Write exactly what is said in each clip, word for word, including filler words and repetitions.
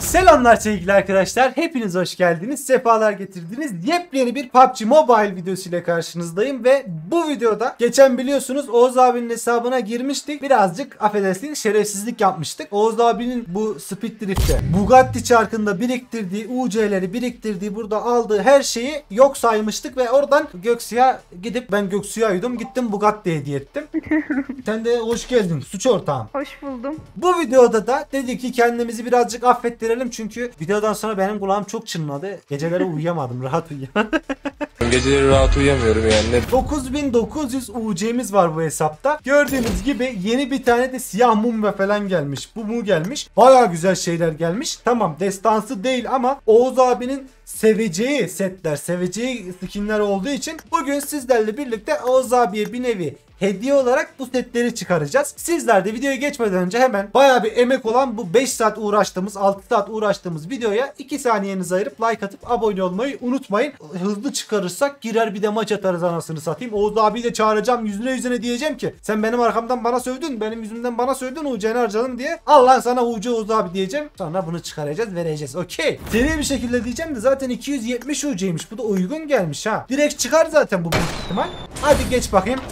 Selamlar sevgili arkadaşlar. Hepiniz hoş geldiniz. Sefalar getirdiniz. Yepyeni bir P U B G Mobile videosu ile karşınızdayım ve bu videoda geçen biliyorsunuz Oğuz abinin hesabına girmiştik. Birazcık affedersiniz şerefsizlik yapmıştık. Oğuz abinin bu Speed Drift'te Bugatti çarkında biriktirdiği U C'leri biriktirdiği burada aldığı her şeyi yok saymıştık ve oradan Göksu'ya gidip ben Göksu'ya uydum gittim Bugatti hediye ettim. Sen de hoş geldin suç ortağım. Hoş buldum. Bu videoda da dedik ki kendimizi birazcık affettirelim çünkü videodan sonra benim kulağım çok çınladı. Geceleri uyuyamadım, rahat uyuyamadım. Geceleri rahat uyuyamıyorum yani. dokuz bin dokuz yüz U C'miz var bu hesapta. Gördüğünüz gibi yeni bir tane de siyah mum ve falan gelmiş. Bu mu gelmiş? Baya güzel şeyler gelmiş. Tamam destansı değil ama Oğuz abinin seveceği setler, seveceği skinler olduğu için bugün sizlerle birlikte Oğuz abiye bir nevi hediye olarak bu setleri çıkaracağız. Sizler de videoya geçmeden önce hemen bayağı bir emek olan bu beş saat uğraştığımız, altı saat uğraştığımız videoya iki saniyenizi ayırıp like atıp abone olmayı unutmayın. Hızlı çıkarırsak girer bir de maç atarız anasını satayım. Oğuz abiyi de çağıracağım, yüzüne yüzüne diyeceğim ki sen benim arkamdan bana sövdün, benim yüzümden bana sövdün, U C'ni harcadım diye. Al lan sana U C Oğuz abi diyeceğim. Sonra bunu çıkaracağız, vereceğiz. Okey. Seri bir şekilde diyeceğim de zaten iki yüz yetmiş U C'ymiş. Bu da uygun gelmiş ha. Direkt çıkar zaten bu büyük ihtimal. Hadi geç bakayım.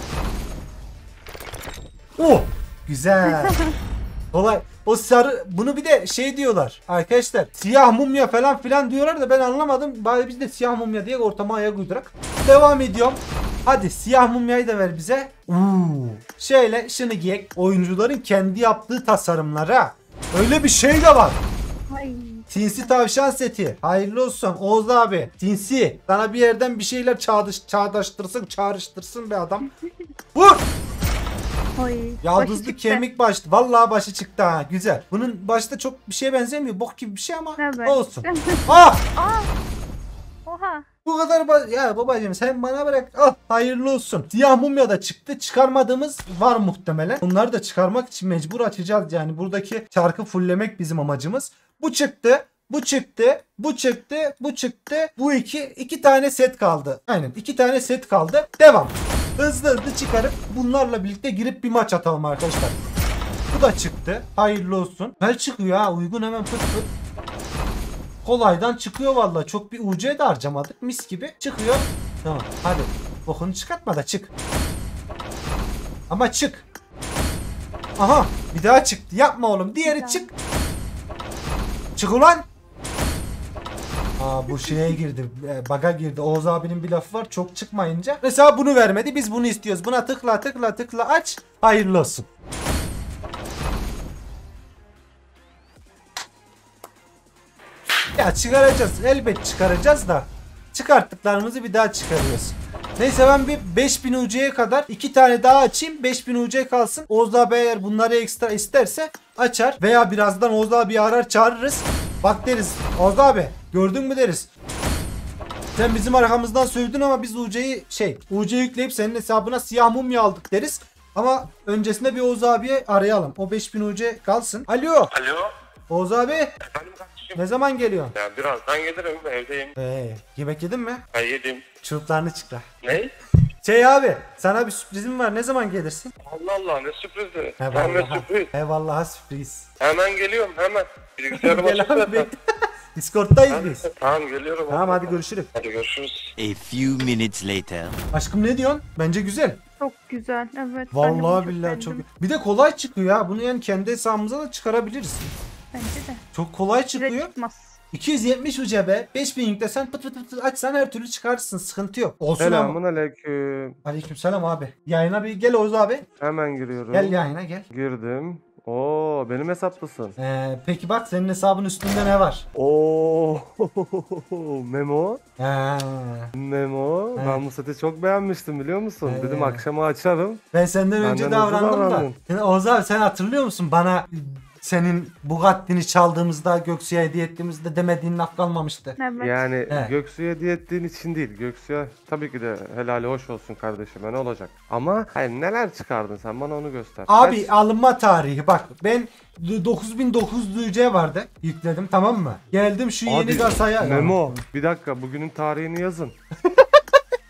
Oh güzel. Kolay. O sarı bunu bir de şey diyorlar arkadaşlar, siyah mumya falan filan diyorlar da ben anlamadım. Bari biz de siyah mumya diye ortama ayak uydurak. Devam ediyorum. Hadi siyah mumyayı da ver bize. Uuu. Şöyle şunu giyek. Oyuncuların kendi yaptığı tasarımlara. Öyle bir şey de var. Ay. Sinsi tavşan seti. Hayırlı olsun Oğuz abi. Sinsi. Sana bir yerden bir şeyler çağdaş, çağdaştırsın, çağrıştırsın be adam. Vur. Oy, Yaldızlı kemik başlı. Vallahi başı çıktı ha. Güzel. Bunun başta çok bir şeye benzemiyor. Bok gibi bir şey ama evet. olsun. Ah! Aa! Oha. Bu kadar ba- ya babacığım sen bana bırak. Ah hayırlı olsun. Siyah mumya da çıktı. Çıkarmadığımız var muhtemelen. Bunları da çıkarmak için mecbur açacağız. Yani buradaki çarkı fulllemek bizim amacımız. Bu çıktı. Bu çıktı, bu çıktı, bu çıktı. Bu iki, iki tane set kaldı. Aynen iki tane set kaldı. Devam. Hızlı hızlı çıkarıp bunlarla birlikte girip bir maç atalım arkadaşlar. Bu da çıktı. Hayırlı olsun. Her çıkıyor ha. Uygun hemen fıt fıt. Kolaydan çıkıyor vallahi. Çok bir U C de harcamadık. Mis gibi çıkıyor. Tamam hadi. Bokunu çıkartma da çık. Ama çık. Aha bir daha çıktı. Yapma oğlum. Diğeri çık. Çık ulan. Aa bu şeye girdi. Baga girdi. Oğuz abinin bir lafı var. Çok çıkmayınca. Mesela bunu vermedi. Biz bunu istiyoruz. Buna tıkla tıkla tıkla aç. Hayırlı olsun. Ya çıkaracağız. Elbet çıkaracağız da. Çıkarttıklarımızı bir daha çıkarıyoruz. Neyse ben bir beş bin U C'ye kadar iki tane daha açayım. beş bin U C kalsın. Oğuz abi eğer bunları ekstra isterse açar. Veya birazdan Oğuz abi arar çağırırız. Bak deriz. Oğuz abi gördün mü deriz. Sen bizim arkamızdan sövdün ama biz U C'yi şey U C yükleyip senin hesabına siyah mumya aldık deriz. Ama öncesinde bir Oğuz abiye arayalım. O beş bin U C kalsın. Alo. Alo. Oğuz abi. Efendim kardeşim. Ne zaman geliyorsun? Ya birazdan gelirim, evdeyim. Ee, yemek yedin mi? Ha yedim. Çırplarını çıkar. Ne? Şey abi sana bir sürprizim var. Ne zaman gelirsin? Allah Allah ne sürprizi. He Hemen vallahi. sürpriz. He vallahi sürpriz. Hemen geliyorum hemen. Bilgisayarım Gel açık abi zaten. bekle. Discord'dayız biz. Tamam geliyorum. Tamam hadi görüşürüz. Hadi görüşürüz. A few minutes later. Aşkım ne diyorsun? Bence güzel. Çok güzel. Evet. ben de bunu Vallahi billahi çok. beğendim. Bir de kolay çıkıyor ya. Bunu yani kendi hesabımıza da çıkarabiliriz. Bence de. Çok kolay Direkt çıkıyor. çıkmaz. iki yüz yetmiş U C be. beş bin yüklesen pıt pıt pıt pıt açsan her türlü çıkarırsın. Sıkıntı yok. Olsun Selamun ama. aleyküm. Aleykümselam abi. Yayına bir gel Oğuz abi. Hemen giriyorum. Gel yayına gel. Girdim. Oo benim hesaplısın. Ee, peki bak senin hesabın üstünde ne var? Oo Memo. He. Memo. Evet. Ben bu seti çok beğenmiştim biliyor musun? Evet. Dedim akşama açarım. Ben senden önce Benden hızlı davrandım da. davrandın. Sen- Oğuz abi sen hatırlıyor musun bana senin Bugatti'ni çaldığımızda Göksu'ya hediye ettiğimizde demediğin laf kalmamıştı. Evet. Yani Evet. Göksu'ya hediye ettiğin için değil. Göksu'ya tabii ki de helali hoş olsun kardeşime ne olacak. Ama hayır neler çıkardın sen bana onu göster. Abi Kaç- alınma tarihi bak ben dokuz bin dokuz yüz U C vardı yükledim tamam mı? Geldim şu yeni Abi, kasaya. Memo bir dakika bugünün tarihini yazın.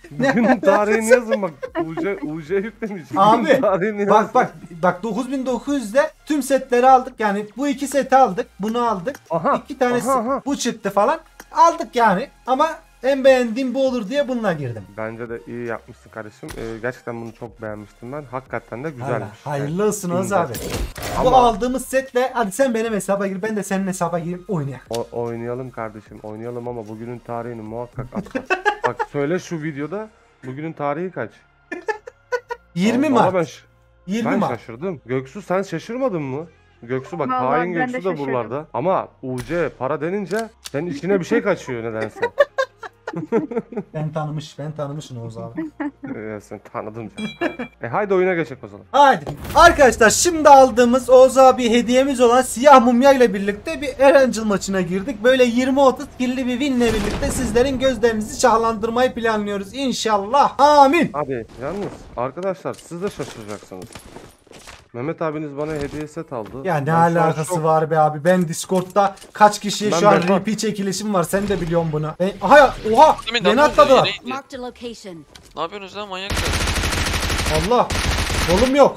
Bugünün tarihini yazın bak. U C, U C yüklemiş. Abi Bugünün tarihini bak yazın. bak bak dokuz bin dokuz yüzde tüm setleri aldık. Yani bu iki seti aldık. Bunu aldık. Aha, İki tanesi aha, aha. bu çıktı falan. Aldık yani. Ama en beğendiğim bu olur diye bununla girdim. Bence de iyi yapmışsın kardeşim. Ee, gerçekten bunu çok beğenmiştim ben. Hakikaten de güzelmiş. Hala, hayırlı olsun Oğuz İnce. abi. Bu Ama- aldığımız setle hadi sen benim hesaba gir, ben de senin hesaba gireyim, oynayalım. O- oynayalım kardeşim, oynayalım ama bugünün tarihini muhakkak atla. Bak söyle şu videoda bugünün tarihi kaç? yirmi Vallahi Mart. Ben, ş- yirmi ben Mart. şaşırdım. Göksu sen şaşırmadın mı? Göksu bak Vallahi hain ben de Göksu da şaşırdım. buralarda. Ama U C para denince senin içine bir şey kaçıyor nedense. Ben tanımış, ben tanımışım Oğuz abi. Ee, sen tanıdım canım. E haydi oyuna geçelim o zaman. Haydi. Arkadaşlar şimdi aldığımız Oğuz abi hediyemiz olan siyah mumya ile birlikte bir Erangel maçına girdik. Böyle yirmi otuz kirli bir winle birlikte sizlerin gözlerinizi şahlandırmayı planlıyoruz. İnşallah. Amin. Abi yalnız arkadaşlar siz de şaşıracaksınız. Mehmet abiniz bana hediye set aldı. Ya ne Ben şu an alakası şok. var be abi. Ben Discord'da kaç kişiye Ben şu an berbat. R P çekilişim var. Sen de biliyorsun bunu. Ben... Aha, oha. Demin Beni de atladılar. yere indi. Marked a location. Ne yapıyorsunuz lan manyaklar? Allah. Kolum yok.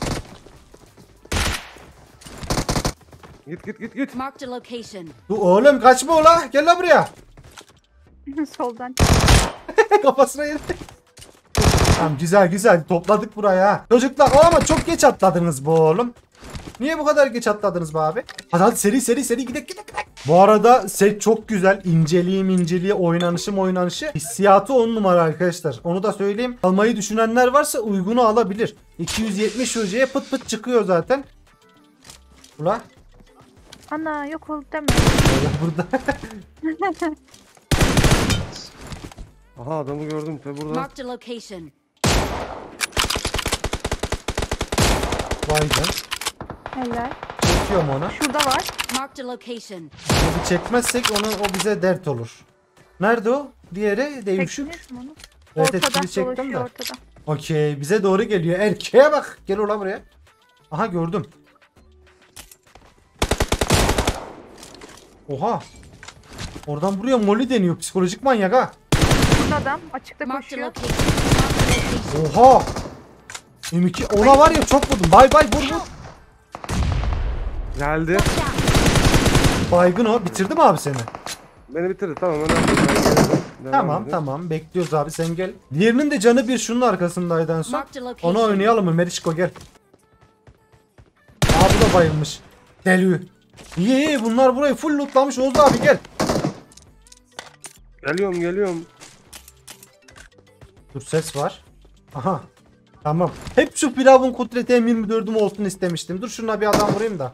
Git git git git. Marked a location. Dur oğlum kaçma ola. Gel lan buraya. Soldan. Kafasına yedi. Tamam güzel güzel topladık buraya ha. Çocuklar o ama çok geç atladınız bu oğlum. Niye bu kadar geç atladınız be abi? Hadi hadi seri seri seri gidek gidek gidek. Bu arada set çok güzel. İnceliğim inceliği oynanışım oynanışı. Hissiyatı on numara arkadaşlar. Onu da söyleyeyim. Almayı düşünenler varsa uygunu alabilir. iki yüz yetmiş hocaya pıt pıt çıkıyor zaten. Ula. Ana yok oldu deme. Burada. Aha adamı gördüm te burada. Marked a location. Vay be. Helal. Çekiyorum onu. Şurada var. Marked a location. Bunu çekmezsek onu o bize dert olur. Nerede o? Diğeri değişik. Çektiniz mi onu? Evet Ortada etkili çektim dolaşıyor de. ortada. Okey bize doğru geliyor. Erkeğe bak. Gel ola buraya. Aha gördüm. Oha. Oradan buraya molly deniyor. Psikolojik manyak ha. Burada adam açıkta Marked a koşuyor. location. Marked a location. Oha. M iki ona var ya çok vurdum. Bay bay vur vur. Geldi. Baygın o. Bitirdi mi abi seni? Beni bitirdi tamam önemli. değil. Ben geldim. Devam Tamam edin. tamam. Bekliyoruz abi sen gel. Diğerinin de canı bir şunun arkasındaydı en son. Marked a location. Onu oynayalım mı Meriçko gel. Aa bu da bayılmış. Deli. İyi iyi bunlar burayı full lootlamış Oğuz abi gel. Geliyorum geliyorum. Dur ses var. Aha. Tamam. Hep şu pilavın kudreti M yirmi dördüm olsun istemiştim. Dur şuna bir adam vurayım da.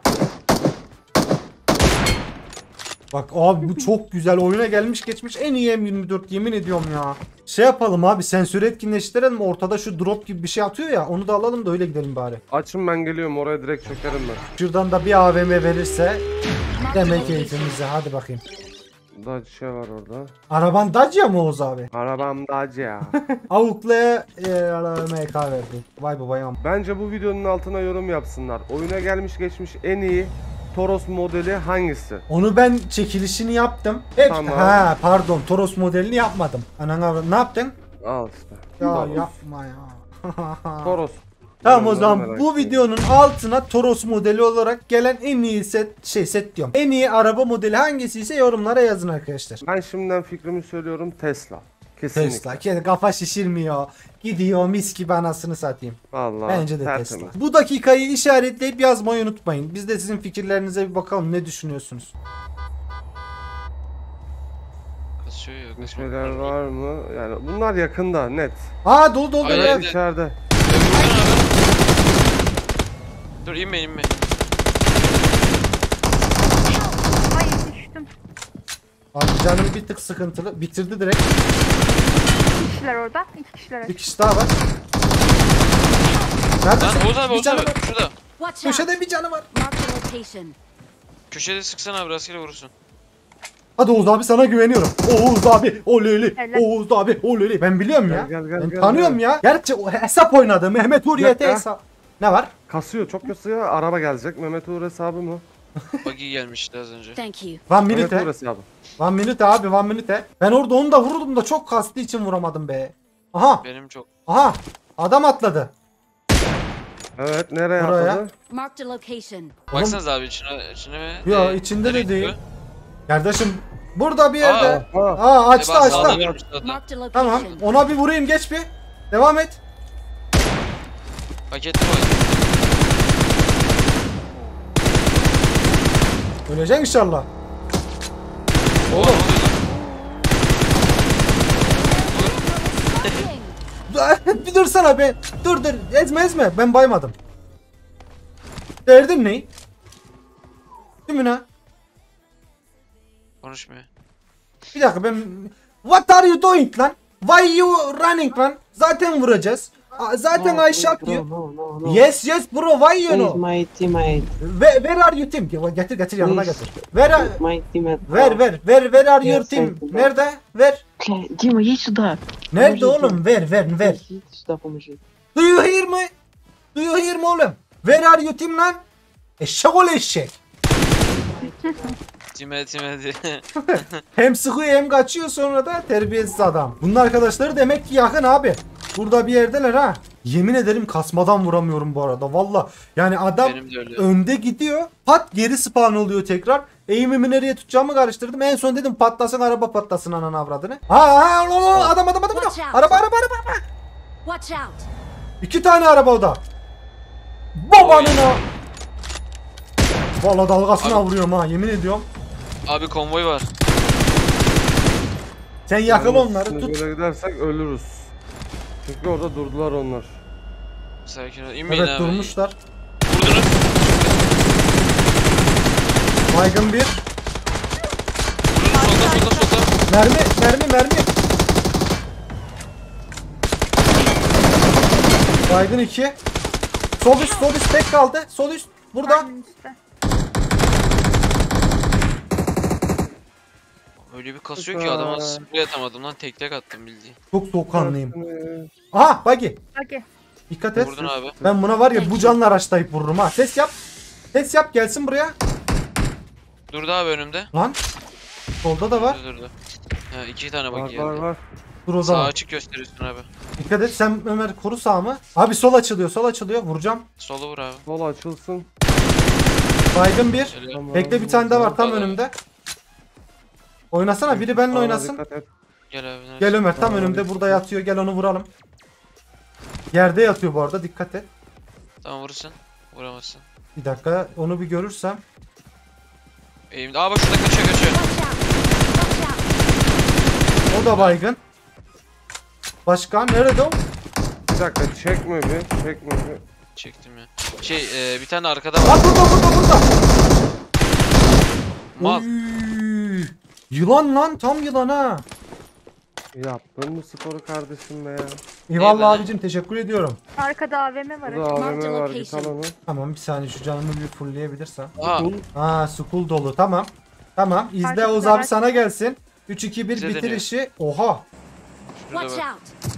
Bak abi bu çok güzel oyuna gelmiş geçmiş en iyi M yirmi dört yemin ediyorum ya. Şey yapalım abi sensörü etkinleştirelim ortada şu drop gibi bir şey atıyor ya onu da alalım da öyle gidelim bari. Açın ben geliyorum oraya direkt çökerim ben. Şuradan da bir A V M verirse demek keyfimize hadi bakayım. Daha şey var orada. Araban Dacia mı Oğuz abi? Arabam Dacia ya. Avuklu'ya e, M K verdi. Vay babayam. Bence bu videonun altına yorum yapsınlar. Oyuna gelmiş geçmiş en iyi Toros modeli hangisi? Onu ben çekilişini yaptım. Hep, Tamam. Ha pardon Toros modelini yapmadım. Anana ne yaptın? Al işte. Ya Toros. yapma ya. Toros. Tamam o Yorumları zaman merak bu ediyorum. videonun altına Toros modeli olarak gelen en iyi set şey set diyorum. En iyi araba modeli hangisi ise yorumlara yazın arkadaşlar. Ben şimdiden fikrimi söylüyorum Tesla. Kesinlikle. Tesla. Kendi kafa şişirmiyor. Gidiyor mis gibi anasını satayım. Vallahi Bence de tertemiz. Tesla. Bu dakikayı işaretleyip yazmayı unutmayın. Biz de sizin fikirlerinize bir bakalım ne düşünüyorsunuz. Kasıyor ya. Bir kasıyor. şeyler var mı? Yani bunlar yakında net. Aa dolu dolu Hayır, dolu. hayır. Evet. İçeride. Dur inme inme. Ay düştüm. Abi canım bir tık sıkıntılı. Bitirdi direkt. İki kişiler orada. İki kişiler. Bir kişi daha var. Nerede? Lan Oğuz abi Bir Oğuz canı abi var. şurada. Watch out. Köşede bir canı var. Marked a location. Köşede sıksana abi rastgele vurursun. Hadi Oğuz abi sana güveniyorum. Oğuz abi oleyli. Helal. Oğuz abi oleyli. Ben biliyorum ya. Gel, gel, gel, ben gel, tanıyorum gel. ya. Gerçi o hesap oynadı. Mehmet Hurriyet'e Yok ya. hesap. Ne var? Kasıyor çok kasıyor. Araba gelecek. Mehmet Uğur hesabı mı? Buggy gelmişti az önce. Thank you. One Mehmet minute. Uğur hesabı. One minute abi one minute. Ben orada onu da vururdum da çok kastığı için vuramadım be. Aha. Benim çok. Aha. Adam atladı. Evet, nereye Buraya. atladı? Marked a location. Baksanıza abi içine, içine mi? Yo, Ee, içinde de nereye değil. gidiyor? Kardeşim burada bir yerde. Aa, Aa, açtı E bak, açtı. sağdan görmüş zaten. Marked a Tamam. location. Ona bir vurayım, geç bir. Devam et. Paketli var. Öleceksin inşallah. Oğlum. Oğlum. Bir dursana be. Dur dur. Ezme ezme. Ben baymadım. Derdin ne? Değil mi ne? Konuşmuyor. Bir dakika ben... What are you doing lan? Why you running lan? Zaten vuracağız. Aa, Zaten No, I shot bro, you. no, no, no. Yes yes bro, why you Where is know? my teammate? Where, where are you team? Getir getir yanıma Please. getir. Where are... My teammate. Ver ver ver ver are your Yes, team? thank you. Nerede? Ver. Кля, Дима, едь сюда. Nerede Поможи, oğlum? Ver ver ver. Едь сюда, поможи. Do you hear me? Do you hear me oğlum? Where are you team lan? Eşek ol eşek. Time time diye. Hem sıkıyor hem kaçıyor, sonra da terbiyesiz adam. Bunun arkadaşları demek ki yakın abi. Burada bir yerdeler ha. Yemin ederim kasmadan vuramıyorum bu arada. Valla yani adam Benim de öyle. önde gidiyor. Pat geri spawn oluyor tekrar. Eğimimi nereye tutacağımı karıştırdım. En son dedim patlasın araba, patlasın ananı avradını. Ha ha o, o, adam adam adam. adam. Watch out. Araba araba araba. araba. Watch out. İki tane araba o da. Babanına. Valla dalgasına Abi- vuruyorum ha, yemin ediyorum. Abi konvoy var. Sen yakala Yalnız onları şimdi tut. Böyle gidersek ölürüz. Çünkü orada durdular onlar. Sakin ol. İnmeyin Evet abi. durmuşlar. Vurdunuz. Baygın bir. Vurdunuz solda solda solda. Mermi mermi mermi. Baygın iki. Sol üst sol üst tek kaldı. Sol üst burada. Aynen işte. Öyle bir kasıyor ki adama sprey atamadım lan, tek tek attım bildiğin. Çok soğukkanlıyım. Aha buggy. Hadi. Dikkat et. Vurdun abi. Ben buna var ya bu canla araçlayıp vururum ha. Ses yap. Ses yap gelsin buraya. Durdu abi önümde. Lan. Solda da var. Durdu durdu. Ha, iki tane Var bak var geldi. var. Dur o Sağ zaman. açık gösteriyorsun abi. Dikkat et sen Ömer, koru sağ mı? Abi sol açılıyor, sol açılıyor. Vuracağım. Sola vur abi. Sol açılsın. Baygın bir. Şöyle. Tamam. Bekle bir tane daha var tam Tamam. önümde. Oynasana, biri benimle Sağa oynasın. dikkat et. Gel abi. neresi? Gel Ömer tam Tamam, önümde hadi. burada yatıyor, gel onu vuralım. Yerde yatıyor bu arada, dikkat et. Tamam vurursun. Vuramazsın. Bir dakika onu bir görürsem. Eğimde. Aa bak şurada kaçıyor kaçıyor. Watch out. Watch out. O da baygın. Başkan nerede o? Bir dakika çekme bir. Çekme bir. Çektim ya. Şey e, bir tane arkada var. Lan burada burada burada. Mal. Oy, yılan lan, tam yılan ha. Yaptın mı sporu kardeşim be ya? Eyvallah Eyvallah. abicim, teşekkür ediyorum. Arkada A V M var. Burada Marked A V M var, git location. al onu. Tamam bir saniye şu canımı bir fullleyebilirsem. Aa. Ha school dolu, tamam. Tamam izle Arkada Oğuz da abi var. sana gelsin. üç iki bir Bize bitir deniyor. işi. Oha. Şurada Watch bak. out.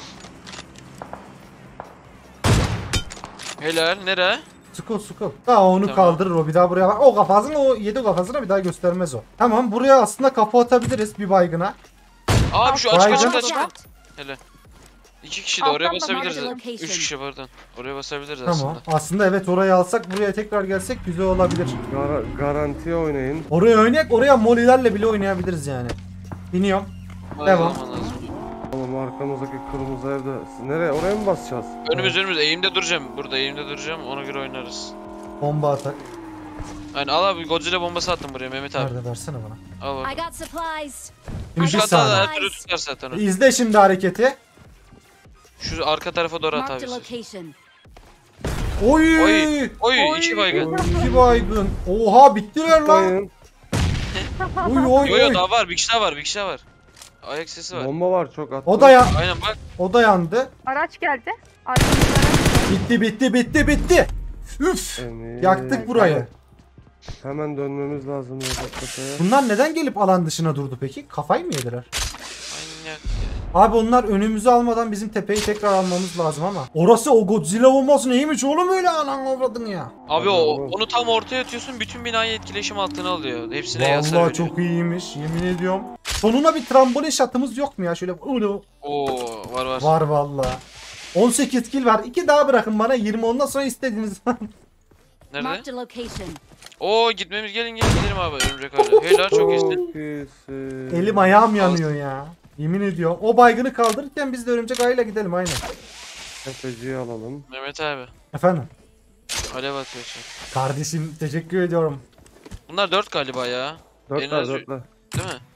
Helal. Nere? School school. Daha onu Tamam. kaldırır o, bir daha buraya bak. O kafasını, o yedi kafasına bir daha göstermez o. Tamam buraya aslında kafa atabiliriz bir baygına. Abi şu Baygın. açık açık Watch açık. out. Helal. İki kişi de oraya Alttan da basabiliriz. marked Üç location. kişi pardon. Oraya basabiliriz Tamam. aslında. Aslında evet, orayı alsak buraya tekrar gelsek güzel olabilir. Gar- garantiye oynayın. Oraya oynayak, oraya molilerle bile oynayabiliriz yani. Biniyorum. Vay Devam. zaman lazım. Oğlum arkamızdaki kırmızı evde. Nereye? Oraya mı basacağız? Önümüz önümüz. Eğimde duracağım. Burada eğimde duracağım. Ona göre oynarız. Bomba atak. Yani al abi, Godzilla bombası attım buraya Mehmet abi. Nerede, versene bana. Al I bak. got supplies. Şimdi I bir got Hatta da saniye. her türlü tutar zaten o. İzle şimdi hareketi. Şu arka tarafa doğru at Marked abi. a siz. location. Oy! Oy. Oy. Oy. iki baygın. İki baygın. Oha bittiler lan. Bayın. Oy oy Yo yo oy. daha var. Bir kişi daha var. Bir kişi daha var. Ayak sesi var. Bomba var çok attı. O da ya, Aynen bak. o da yandı. Araç geldi. Arkamızda araç. Bitti bitti bitti bitti. Üf. Emin. Yaktık burayı. Hemen dönmemiz lazım ya tepeye. Bunlar neden gelip alan dışına durdu peki? Kafayı mı yediler? Manyak. Abi onlar önümüzü almadan bizim tepeyi tekrar almamız lazım ama. Orası o Godzilla bombası neymiş oğlum öyle, anan avradın ya. Abi o Oğlum. onu tam ortaya atıyorsun, bütün binayı etkileşim altına alıyor. Hepsine hasar Vallahi veriyor. çok iyiymiş, yemin ediyorum. Sonuna bir trambolin şatımız yok mu ya? Şöyle ulu. Oo var var. Var valla. on sekiz kill var. iki daha bırakın bana. yirmi ondan sonra istediğiniz var. Nerede? Marked a location. Oo gitmemiz gelin gelin gidelim abi örümcek aile. Helal çok iyisin. iyisin. Elim ayağım yanıyor ya. Yemin ediyorum. O baygını kaldırırken biz de örümcek ayıyla gidelim aynen. Tepeciyi alalım. Mehmet abi. Efendim. Alev atıyor şu. Kardeşim teşekkür ediyorum. Bunlar dört galiba ya. En Dörtler az- dörtler. Değil mi?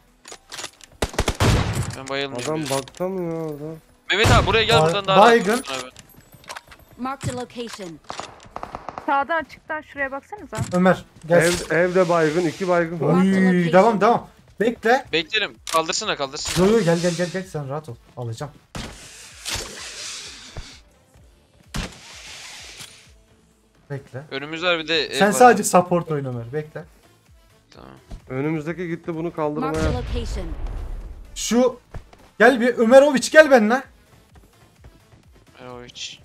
Ben bayılmayayım. Adam ya. bakta mı ya orada? Mehmet abi buraya gel Ba- buradan daha baygın. rahat olursun abi. Marked a location. Sağdan açıktan şuraya baksanıza. Ömer gel. Ev, evde baygın, iki baygın var. Oy, devam devam. Bekle. Beklerim. Kaldırsana kaldırsın. Yo yo gel gel gel gel sen rahat ol. Alacağım. Bekle. Önümüz var bir de ev Sen var sadece abi. support oyna Ömer. Bekle. Tamam. Önümüzdeki gitti bunu Marked a kaldırmaya. location. Şu gel bir Ömeroviç gel benimle. O hiç.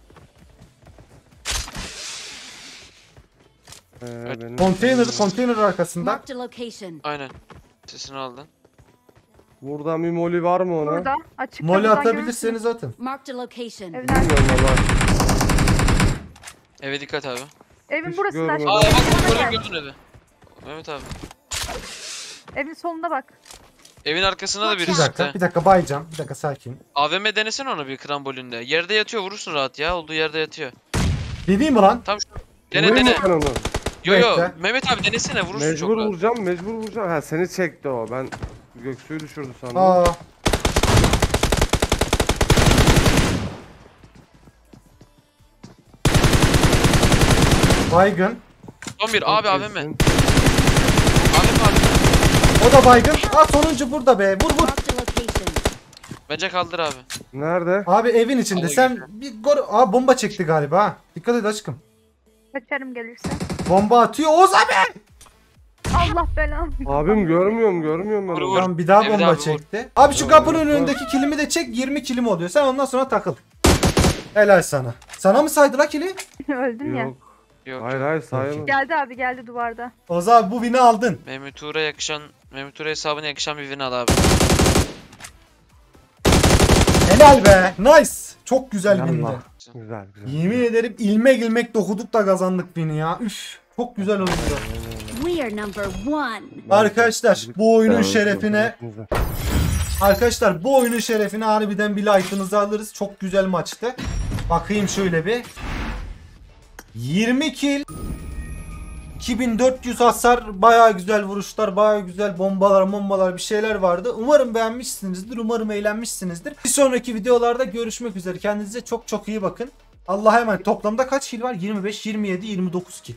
Ee, Evet. benim- Konteyner konteyner arkasında. Marked a location. Aynen. Sesini aldın. Burada bir moli var mı ona? Burada açıkta. Moli buradan atabilirseniz atın. Marked a location. görürsünüz. Evin, Bilmiyorum valla. Eve dikkat abi. evin Hiç burasında görmedim. Aa aşkım. bak Soluna gördün gel. gördün evi. Mehmet abi. Evin solunda bak. Evin arkasında da Bir biri dakika çıktı. bir dakika baycan. Bir dakika sakin. A V M denesene onu bir krambolinde. Yerde yatıyor vurursun rahat ya. Olduğu yerde yatıyor. Deneyim mi lan? Tam şu. Dene Vurayım dene. mı ben onu? Yo yo. Bekle. Mehmet abi denesene vurursun Mecbur çok rahat. vuracağım, mecbur vuracağım. Ha seni çekti o. Ben Göksu'yu düşürdü sandım. Aa. Baygın. Son bir abi A V M. A V İyisin. M abi. O da baygın. Aa sonuncu burada be. Vur vur. Marked a location. Bence kaldır abi. Nerede? Abi evin içinde. Allah Sen bir gol... Aa bomba çekti galiba ha. Dikkat et aşkım. Kaçarım gelirse. Bomba atıyor. Oğuz abi. Allah belanı. Abim görmüyorum, görmüyorum ben. Vur, onu. vur. Tamam bir daha Evde bomba abi, vur. çekti. Abi şu Vur, kapının vur. önündeki kilimi de çek. yirmi kilim oluyor. Sen ondan sonra takıl. Helal sana. Sana mı saydı la kili? Öldün ya. Yok. Yok. Hayır hayır sayamam. Geldi abi geldi duvarda. Oğuz abi bu win'i aldın. Mehmet Uğur'a yakışan, Mehmet Uğur'a hesabına yakışan bir win al abi. Helal be. Nice. Çok güzel win'di. Yallah. Güzel güzel. Yemin ederim ilmek ilmek dokuduk da kazandık win'i ya. Üf. Çok güzel oldu. We are number one. Arkadaşlar bu oyunun Evet, şerefine güzel. Arkadaşlar bu oyunun şerefine harbiden bir like'ınızı alırız. Çok güzel maçtı. Bakayım şöyle bir. yirmi kill. iki bin dört yüz hasar. Bayağı güzel vuruşlar. Bayağı güzel bombalar bombalar bir şeyler vardı. Umarım beğenmişsinizdir. Umarım eğlenmişsinizdir. Bir sonraki videolarda görüşmek üzere. Kendinize çok çok iyi bakın. Allah'a emanet. Toplamda kaç kill var? yirmi beş, yirmi yedi, yirmi dokuz kill.